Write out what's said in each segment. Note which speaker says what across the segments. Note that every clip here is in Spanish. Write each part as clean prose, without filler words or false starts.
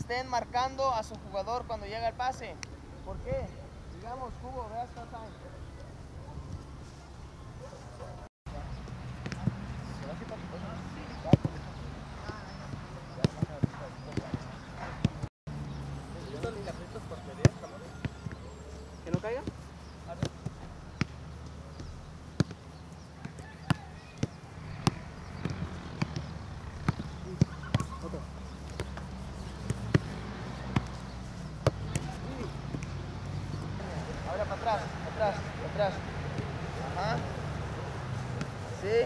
Speaker 1: estén marcando a su jugador cuando llega el pase. ¿Por qué? Digamos, Cubo, veas esta time. ¿Que no caiga? Ahora para atrás, atrás, atrás. Ajá. Sí.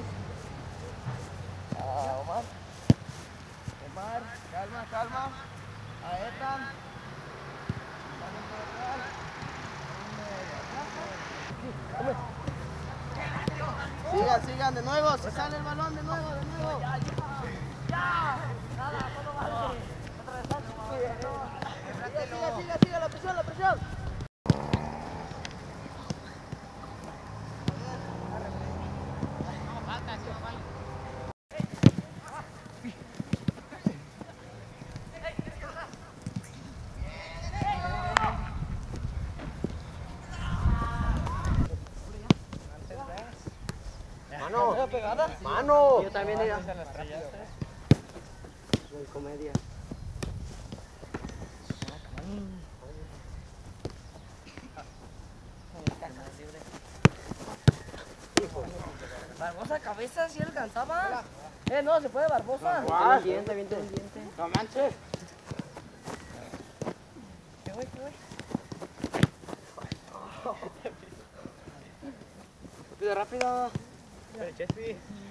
Speaker 1: Omar. Omar, calma, calma. A Ethan. Sigan, sigan de nuevo, si sale el balón de nuevo, de nuevo. Ya. Nada, todo vale. Siga, siga, la presión, la presión.
Speaker 2: Mano,
Speaker 1: pegada.
Speaker 2: Mano.
Speaker 1: Yo también diga.
Speaker 2: Soy comedia.
Speaker 3: Barbosa cabeza, si alcanzaba. No, se puede Barbosa.
Speaker 2: Un diente, viento un diente.
Speaker 1: No manches.
Speaker 3: ¿Qué voy, qué voy?
Speaker 2: Rápido, rápido.
Speaker 1: Chespi.